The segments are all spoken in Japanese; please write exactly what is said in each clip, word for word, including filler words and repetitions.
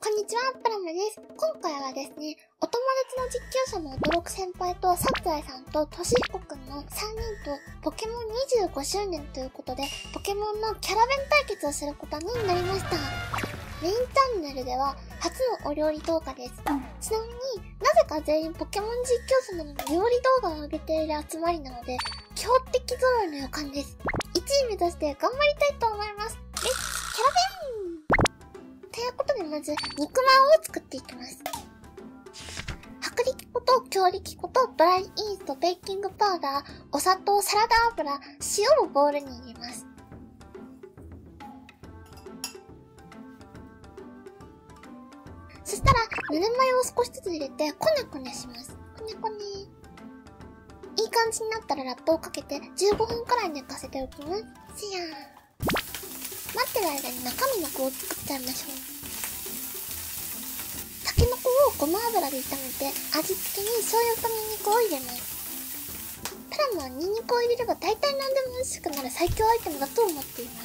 こんにちは、プラムです。今回はですね、お友達の実況者の驚く先輩とサツアイさんとトシヒコくんのさんにんとポケモンにじゅうごしゅうねんということで、ポケモンのキャラ弁対決をすることになりました。メインチャンネルでは初のお料理動画です。ちなみになぜか全員ポケモン実況者なのに料理動画を上げている集まりなので、強敵揃いの予感です。いちい目指して頑張りたいと思います。レッツキャラ弁ということで、まず肉まんを作っていきます。薄力粉と強力粉とドライイースト、ベーキングパウダー、お砂糖、サラダ油、塩をボウルに入れます。そしたらぬるま湯を少しずつ入れてこねこねします。こねこね。いい感じになったらラップをかけてじゅうごふんくらい寝かせておきます。しやー。待ってる間に中身の具を作っちゃいましょう。タケノコをごま油で炒めて味付けに醤油とニンニクを入れます。プラムはニンニクを入れれば大体何でも美味しくなる最強アイテムだと思っています。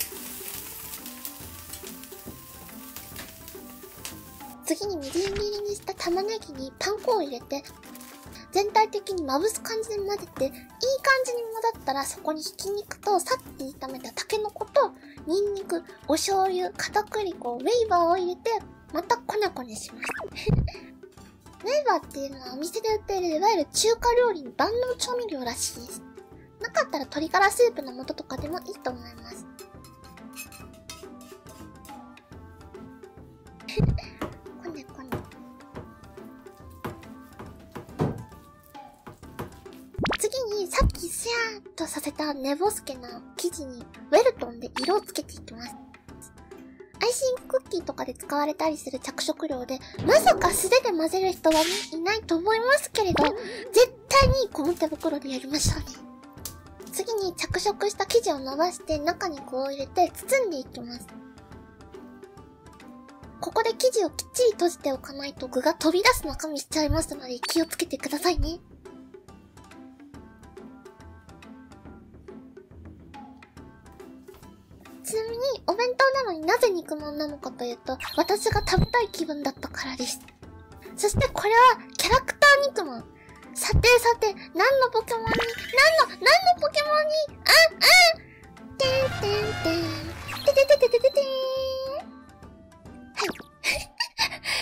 次にみじん切りにした玉ねぎにパン粉を入れて全体的にまぶす感じで混ぜて、いい感じに混ざったらそこにひき肉とさっと炒めたタケノコとニンニク、お醤油、片栗粉、ウェイバーを入れてまたこねこねしますウェイバーっていうのはお店で売っているいわゆる中華料理の万能調味料らしいです。なかったら鶏ガラスープの素とかでもいいと思いますこねこね。次にさっきシャーっとさせた寝ぼすけな生地にウェルトンで色をつけていきます。アイシングクッキーとかで使われたりする着色料で、まさか素手で混ぜる人は、ね、いないと思いますけれど、絶対にゴム手袋でやりましょうね。次に着色した生地を伸ばして中に具を入れて包んでいきます。ここで生地をきっちり閉じておかないと具が飛び出す中身しちゃいますので気をつけてくださいね。ちなみにお弁当なのになぜ肉まんなのかというと、私が食べたい気分だったからです。そしてこれはキャラクター肉まん。さてさて、何のポケモンに、何の、何のポケモンに、あ、あてんてんてん。てててててててーん。はい。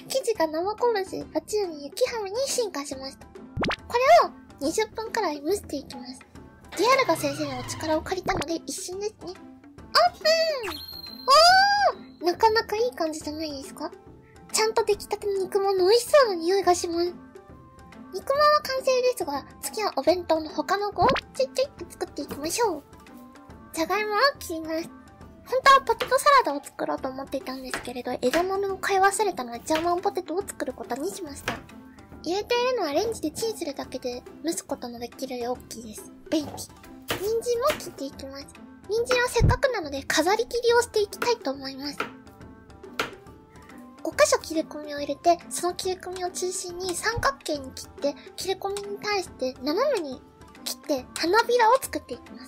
生地が生拳、パチューミ、雪ハムに進化しました。これをにじゅっぷんくらい蒸していきます。ディアルガ先生のお力を借りたので一瞬ですね。オープン！おー！なかなかいい感じじゃないですか？ちゃんと出来たての肉まんの美味しそうな匂いがします。肉まんは完成ですが、次はお弁当の他の具をちょいちょいって作っていきましょう。じゃがいもを切ります。本当はポテトサラダを作ろうと思っていたんですけれど、枝豆を買い忘れたのでジャーマンポテトを作ることにしました。入れているのはレンジでチンするだけで蒸すことのできる容器です。便利。人参も切っていきます。人参はせっかくなので飾り切りをしていきたいと思います。ごかしょ切れ込みを入れて、その切れ込みを中心に三角形に切って、切れ込みに対して斜めに切って花びらを作っていきます。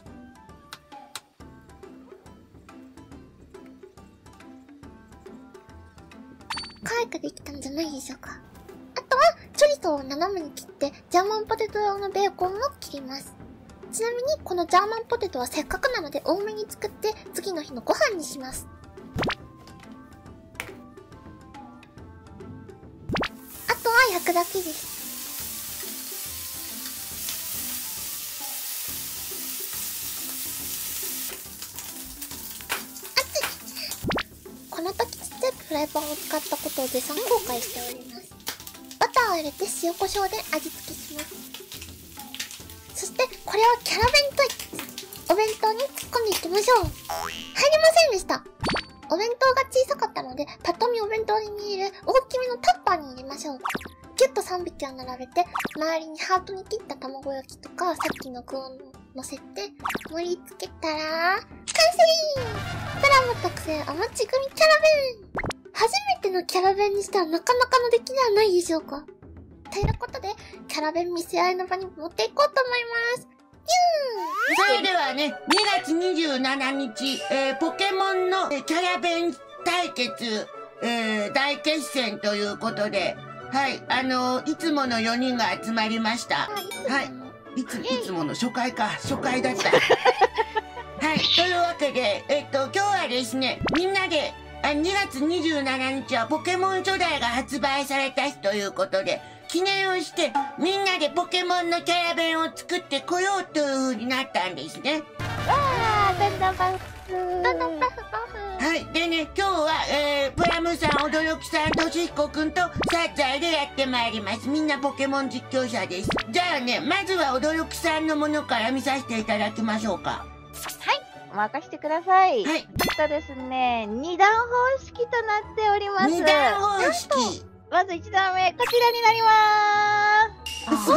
可愛くできたんじゃないでしょうか。あとはチョリソーを斜めに切ってジャーマンポテト用のベーコンを切ります。ちなみにこのジャーマンポテトはせっかくなので多めに作って次の日のご飯にします。あとは焼くだけです。この時ちっちゃいフライパンを使ったことを絶賛後悔しております。バターを入れて塩コショウで味付けします。そしてこれはキャラ弁対決。お弁当に突っ込んでいきましょう。入りませんでした。お弁当が小さかったのでパッと見お弁当に見える大きめのタッパーに入れましょう。ギュッとさんびきを並べて周りにハートに切った卵焼きとかさっきの具を乗せて盛り付けたら完成。プラム特製おもち組キャラ弁。初めてのキャラ弁にしてはなかなかの出来ではないでしょうか。ということで、キャラ弁見せ合いの場に持っていこうと思います。 それではね、にがつにじゅうしちにち、えー、ポケモンのキャラ弁対決、 えー、大決戦ということで、はい、あのー、いつものよにんが集まりました。はい。いつ、いつもの初回か。初回だった。はい。というわけで、えっと、今日はですね、みんなで、あにがつにじゅうしちにちはポケモン初代が発売された日ということで、記念をして、みんなでポケモンのキャラ弁を作ってこようという風になったんですね。 わー、だんだんバフ。だんだんバフバフ。 はい。でね、今日は、えー、プラムさん、驚きさん、としひこくんと、サッザイでやってまいります。みんなポケモン実況者です。じゃあね、まずは驚きさんのものから見させていただきましょうか。 はい。任してください。 はい。 えっとですね、二段方式となっております。 二段方式。 まず一段目、こちらになりまーす。すごい、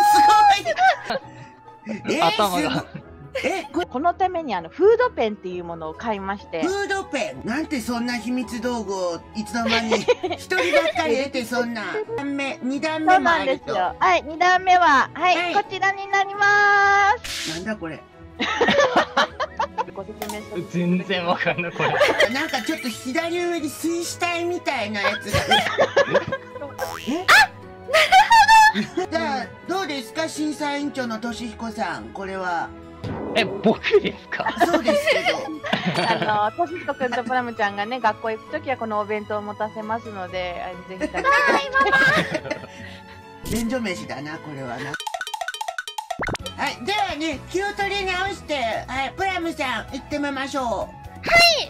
すごい。えー、頭が。えこ、 このためにあのフードペンっていうものを買いまして。 フードペンなんてそんな秘密道具をいつの間に一人ばっかり得てそんな。に段目、に段目もあると。 そうなんですよ。はい、に段目は、はい、はい、こちらになりまーす。 なんだこれ。 ご説明して全然わかんないこれ。 なんかちょっと左上に水死体みたいなやつが。 え？あ、なるほど。 じゃあどうですか審査委員長のとしひこさん、これは。 え、僕ですか？ そうですけど。 あの、としひこくんとプラムちゃんがね、学校行くときはこのお弁当を持たせますので、ぜひ食べてください。 便所飯だな、これはな。はい、ではね、気を取り直して、はい、プラムさん、行ってみましょう。はい、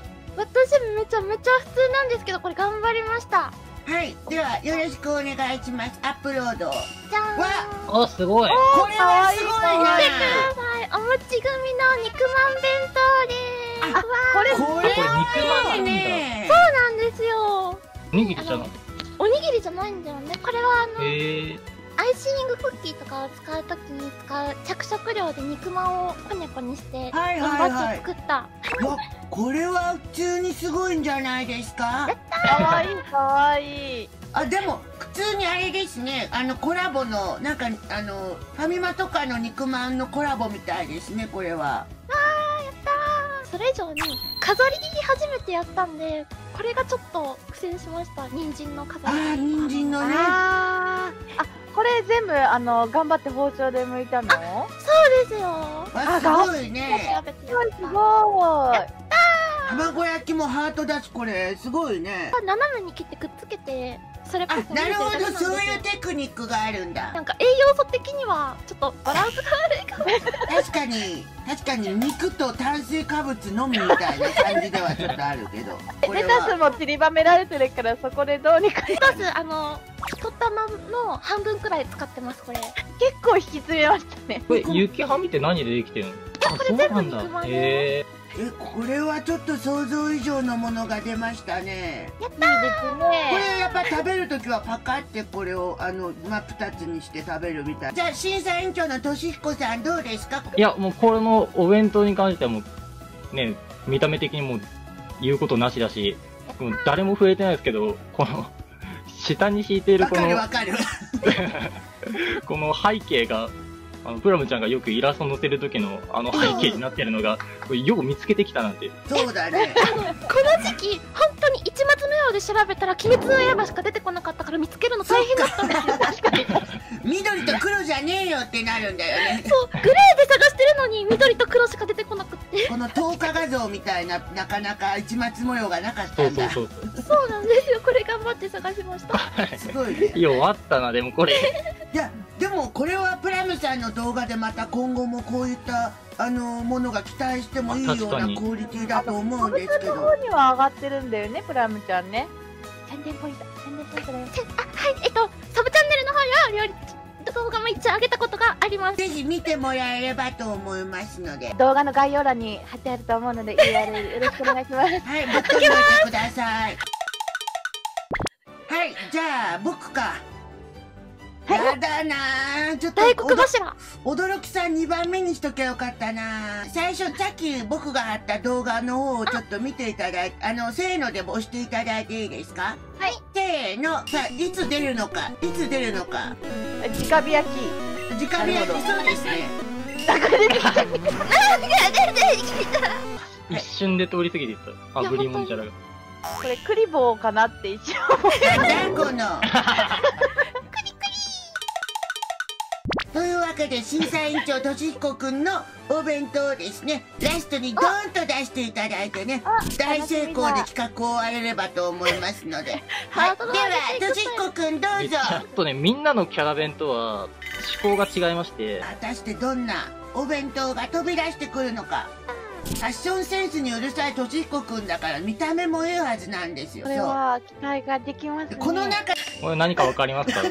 私めちゃめちゃ普通なんですけど、これ頑張りました。 はい、では、よろしくお願いします。アップロード。 じゃーん。 わ、あ、すごい。 これはすごいな。 見てください。おもち組の肉まん弁当でーす。 あ、これ、 これはいいね。 そうなんですよ。 おにぎりじゃない。 おにぎりじゃないんだよね。これはあの。 へー。 アイシングクッキーとかを使うときに使う着色料で肉まんをこねこねして頑張って作った。 わ、これは普通にすごいんじゃないですか。 やったー。 かわいいかわいい。 あ、でも普通にあれですね、あのコラボのなんかあのファミマとかの肉まんのコラボみたいですね、これは。 わー、やったー。それ以上に飾り初めてやったんで、これがちょっと苦戦しました。人参の飾り。 あー、人参のね。 あー、あ、これ全部あの頑張って包丁で剥いたの？ そうですよ。 あ、すごいね。 すごいすごい。 卵焼きもハートだし、これすごいね。 斜めに切ってくっつけて、それっぽく。 なるほど、そういうテクニックがあるんだ。 なんか栄養素的にはちょっとバランスが悪いかも。 確かに確かに肉と炭水化物のみみたいな感じではちょっとあるけど。 レタスも散りばめられてるからそこでどうにか。 レタスあの一玉の半分くらい使ってますこれ。 結構引き詰めましたね。 これ雪はみって何でできてるの？ あ、これ全部肉まんへー。え、これはちょっと想像以上のものが出ましたね。 やったー。 いいですね。 これやっぱ食べるときはパカってこれをあの真っ二つにして食べるみたい。じゃあ審査委員長のとしひこさんどうですか？ いや、もうこれのお弁当に関してはもうね、見た目的にもう言うことなしだし、もう誰も触れてないですけど、この下に敷いているこのわかるわかるこの背景が。あのプラムちゃんがよくイラスト載せる時のあの背景になってるのが、これよく見つけてきたなんて。 そうだね。 あのこの時期本当に一末目をで調べたら鬼滅の刃しか出てこなかったから見つけるの大変だったんですよ。確かに。 緑と黒じゃねえよってなるんだよね。 そう、グレーで探してるのに緑と黒しか出てこなくって。 この透過画像みたいななかなか一末模様がなかったんだ。 そうそうそう。 そうなんですよ。これ頑張って探しました。 すごいね。 弱ったなでもこれ。 いやでもこれはプラムさんの動画でまた今後もこういったあのものが期待してもいいようなクオリティだと思うんですけど。 の方には上がってるんだよね、プラムちゃんね。 宣伝ポイント、宣伝ポイントだよ。あ、はい、えっとサブチャンネルの方や料理動画も一応上げたことがあります。 ぜひ見てもらえればと思いますので。 動画の概要欄に貼ってあると思うので ユーアールエル よろしくお願いします。 はい、ぶっ飛んでおいてください。はい、じゃあ僕か。やだなー、ちょっと大黒柱驚きさんにばんめにしとけよかったなー。最初さっき僕が貼った動画の方をちょっと見ていただいて、あのせーので押していただいていいですか？ はい、 せーの。さあいつ出るのか、いつ出るのか。 直火焼き。 直火焼き、そうですね。 だから出てきた。 なんで出てきた。 一瞬で通り過ぎていった。炙りもんじゃらが。 これクリボーかなって一応思いなんだこの。というわけで審査委員長としひこくんのお弁当をですね、ラストにドーンと出していただいてね、大成功で企画を終われればと思いますので。はい、ではとしひこくんどうぞ。 ちょっとね、みんなのキャラ弁とは趣向が違いまして。 果たしてどんなお弁当が飛び出してくるのか。ファッションセンスにうるさいとしひこくんだから見た目もいいはずなんですよ。 これは期待ができますね。 この中、 これ何かわかりますか？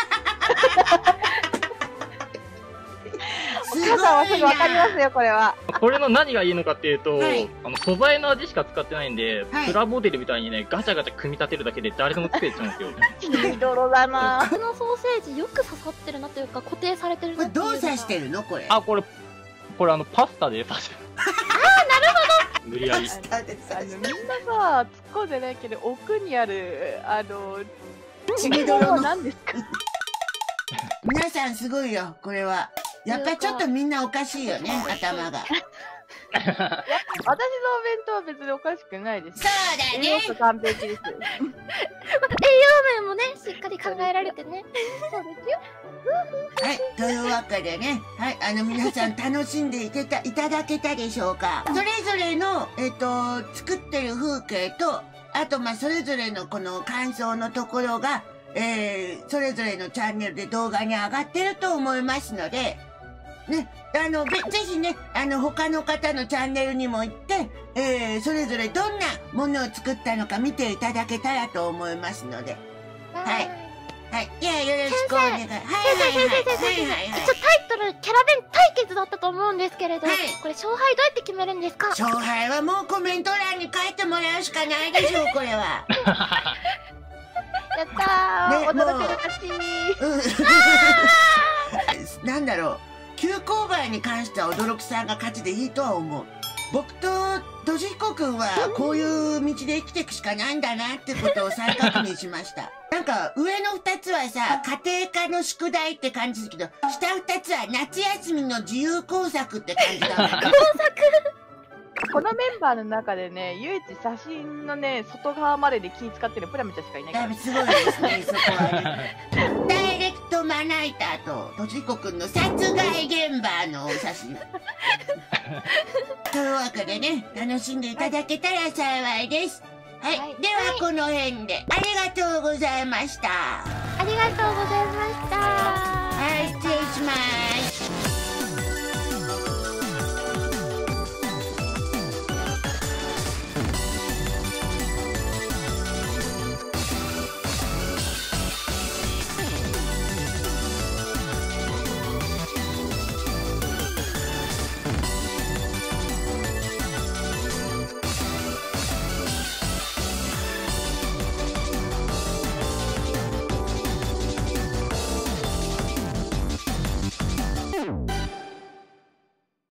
お母さんはすぐわかりますよ、これは。 これの何がいいのかっていうと、 はい、 あの素材の味しか使ってないんで、 はい、 プラモデルみたいにね、ガチャガチャ組み立てるだけで誰でも作れちゃうんですよ。 いい泥だな。 このソーセージよく刺さってるなというか固定されてるこれなっていうのが。 どう刺してるのこれ？ あ、これ、これあの、パスタで刺してる。 ああ、なるほど。 無理やり。 パスタであの刺しみんなさ、突っ込んでないけど、奥にある、あの、 ちみどろの。 何ですか？ 皆さんすごいよ、これは。やっぱりちょっとみんなおかしいよね、頭が。 私のお弁当は別におかしくないです。 そうだね。 栄養素完璧です。 栄養面もね、しっかり考えられてね。そうですよ。 はい、というわけでね、はい、あの皆さん楽しんでいけた、いただけたでしょうか。それぞれの、えっと、作ってる風景と、あと、まあ、それぞれのこの感想のところが、えー、それぞれのチャンネルで動画に上がってると思いますので、ね、あの、ぜひね、あの、他の方のチャンネルにも行って、えー、それぞれどんなものを作ったのか見ていただけたらと思いますので。はい。はい。いや、よろしくお願い。はいはいはい。 先生、先生、先生、一応タイトル、キャラ弁対決だったと思うんですけれど、 はい、 これ勝敗どうやって決めるんですか？ 勝敗はもうコメント欄に書いてもらうしかないでしょう、これは。 やったー、 ね、 驚きの勝ち。 うん。なんだろう。急勾配に関しては驚きさんが勝ちでいいとは思う。僕ととしひこくんはこういう道で生きていくしかないんだなってことを再確認しました。なんか上の二つはさ、家庭科の宿題って感じですけど、下二つは夏休みの自由工作って感じだもんね。工作このメンバーの中でね、唯一写真のね、外側までで気使ってるプラムちゃんしかいないから。 すごいですね、そこはね。ダイレクトまな板と、としひこくんの殺害現場のお写真。というわけでね、楽しんでいただけたら幸いです。はい。はい、では、この辺で、ありがとうございました。 ありがとうございました。 はい、失礼します。